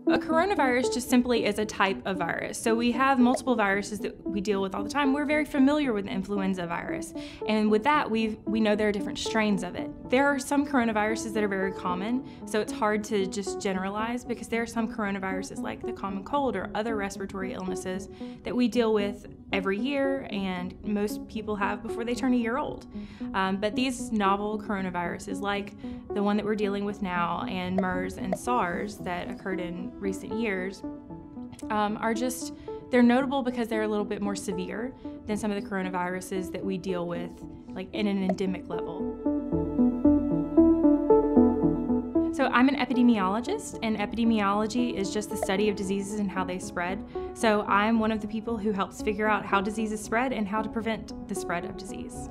A coronavirus just simply is a type of virus. So we have multiple viruses that we deal with all the time. We're very familiar with the influenza virus. And with that, we know there are different strains of it. There are some coronaviruses that are very common, so it's hard to just generalize because there are some coronaviruses like the common cold or other respiratory illnesses that we deal with every year and most people have before they turn a year old. But these novel coronaviruses like the one that we're dealing with now and MERS and SARS that occurred in recent years they're notable because they're a little bit more severe than some of the coronaviruses that we deal with like in an endemic level. So I'm an epidemiologist, and epidemiology is just the study of diseases and how they spread. So I'm one of the people who helps figure out how diseases spread and how to prevent the spread of disease.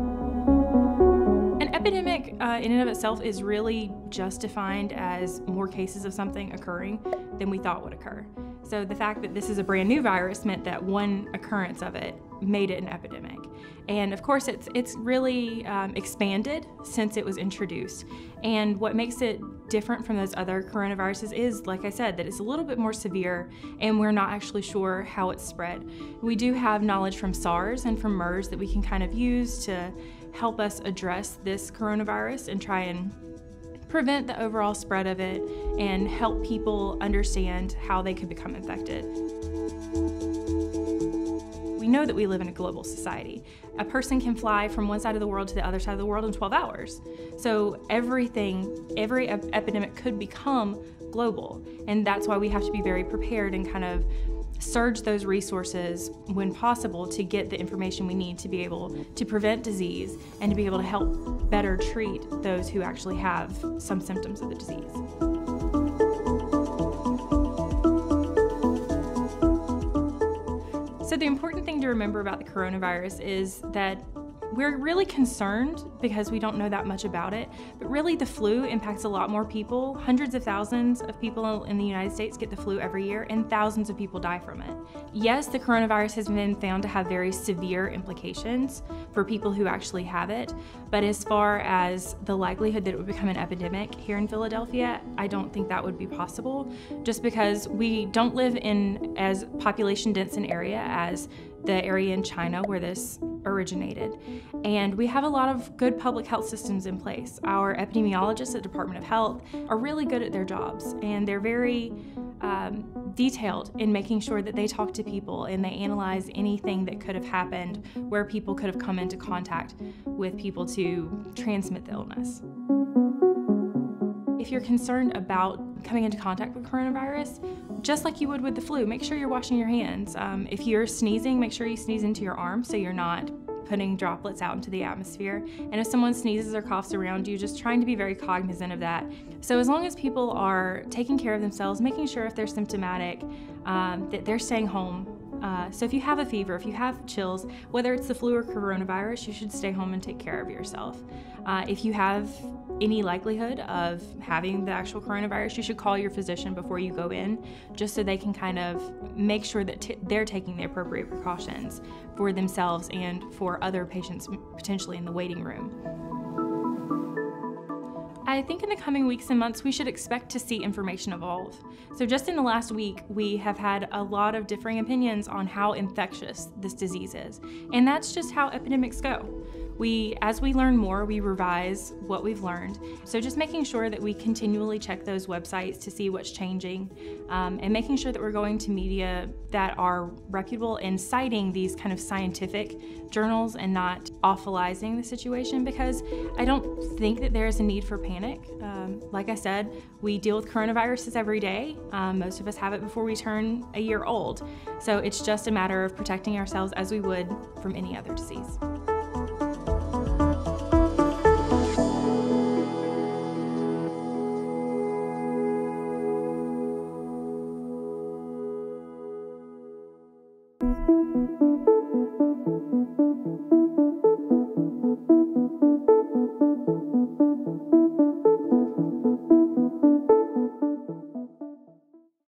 An epidemic in and of itself is really just defined as more cases of something occurring than we thought would occur. So the fact that this is a brand new virus meant that one occurrence of it made it an epidemic. And of course it's really expanded since it was introduced. And what makes it different from those other coronaviruses is, like I said, that it's a little bit more severe and we're not actually sure how it's spread. We do have knowledge from SARS and from MERS that we can kind of use to help us address this coronavirus and try and prevent the overall spread of it and help people understand how they could become infected. We know that we live in a global society. A person can fly from one side of the world to the other side of the world in 12 hours. So every epidemic could become global. And that's why we have to be very prepared and kind of surge those resources when possible to get the information we need to be able to prevent disease and to be able to help better treat those who actually have some symptoms of the disease. So the important thing to remember about the coronavirus is that we're really concerned because we don't know that much about it, but really the flu impacts a lot more people. Hundreds of thousands of people in the United States get the flu every year and thousands of people die from it. Yes, the coronavirus has been found to have very severe implications for people who actually have it, but as far as the likelihood that it would become an epidemic here in Philadelphia, I don't think that would be possible just because we don't live in as population dense an area as the area in China where this originated. And we have a lot of good public health systems in place. Our epidemiologists at the Department of Health are really good at their jobs, and they're very detailed in making sure that they talk to people and they analyze anything that could have happened where people could have come into contact with people to transmit the illness. If you're concerned about coming into contact with coronavirus, just like you would with the flu, make sure you're washing your hands. If you're sneezing, make sure you sneeze into your arm so you're not putting droplets out into the atmosphere. And if someone sneezes or coughs around you, just trying to be very cognizant of that. So as long as people are taking care of themselves, making sure if they're symptomatic, that they're staying home. So if you have a fever, if you have chills, whether it's the flu or coronavirus, you should stay home and take care of yourself. If you have any likelihood of having the actual coronavirus, you should call your physician before you go in, just so they can kind of make sure that they're taking the appropriate precautions for themselves and for other patients potentially in the waiting room. I think in the coming weeks and months, we should expect to see information evolve. So just in the last week, we have had a lot of differing opinions on how infectious this disease is. And that's just how epidemics go. As we learn more, we revise what we've learned. So just making sure that we continually check those websites to see what's changing, and making sure that we're going to media that are reputable and citing these kind of scientific journals and not awfulizing the situation, because I don't think that there is a need for panic. Like I said, we deal with coronaviruses every day. Most of us have it before we turn a year old. So it's just a matter of protecting ourselves as we would from any other disease. Thank you.